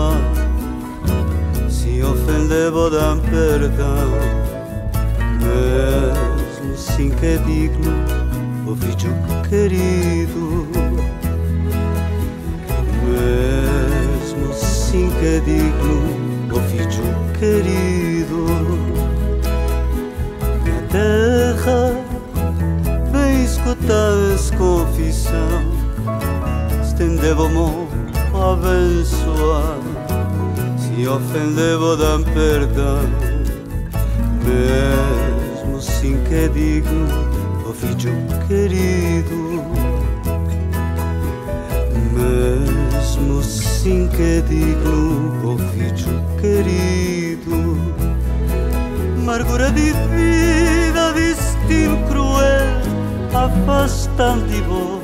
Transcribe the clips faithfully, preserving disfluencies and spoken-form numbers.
só. Se ofender vou dar perdão, mesmo sim que é digno, o filho querido. Mesmo sim que é digno, o filho querido. Na terra, bem escutar essa confissão, estender a mão para abençoar. Se ofender vou dar perdão, mesmo sim que é digno, o filho querido. Mesmo sim que é digno, o filho querido. Amargura de vida, destino cruel, afastante vou.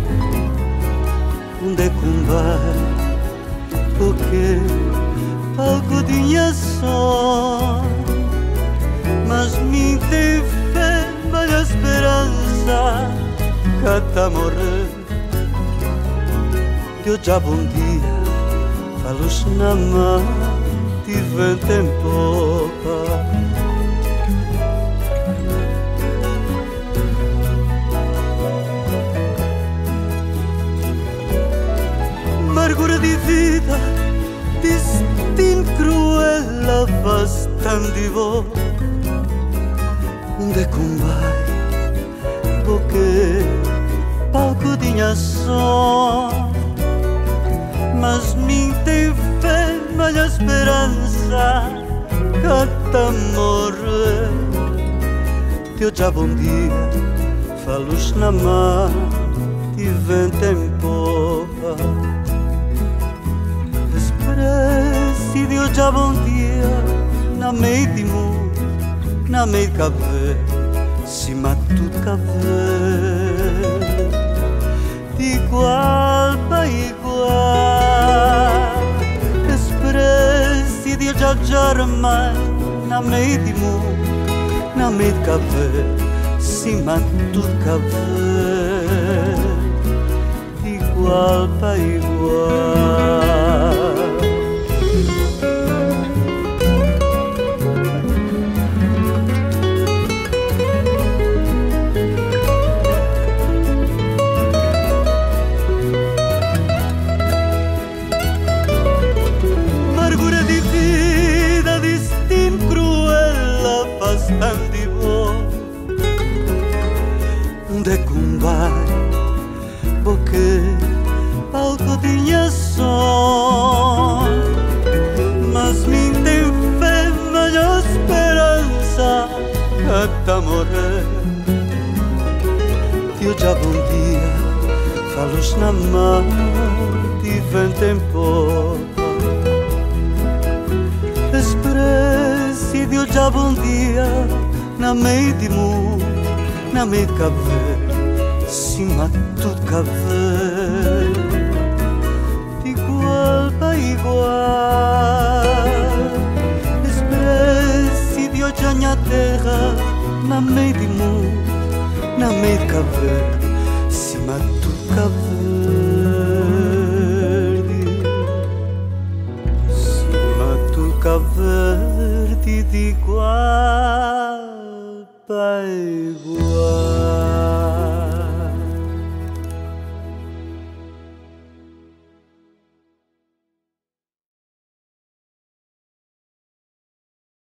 Onde é que vai? Porque algo tinha só, mas me tem fé, mas a esperança que até morrer. Eu já bom dia, falos na mão, de vento em popa. Amargura de vida, destino cruel, afastante vou. Onde é que vai? Porque palco tinha só, mas me tem fé, mas a esperança que até morrer. Eu já bom dia, falos na mar, de vento em popa. Expresse de eu já bom dia, na meio de mundo, na meio de café, cima tudo café. De igual para igual, expresse de eu já jamais, na meio de mundo, na meio de café, cima tudo café. De igual para igual. Bastante bom. Onde é que vai? Porque algo tinha só, mas me tem fé, mas a esperança até morrer. Eu já bom dia, falos na mão, de vento em popa. Expresse de eu já bom dia, na meio de mundo, na meio de café, cima tudo café. De igual para igual, expresse de eu já na terra, na meio de mundo, na meio de café, cima tudo café. Verde de igual para igual.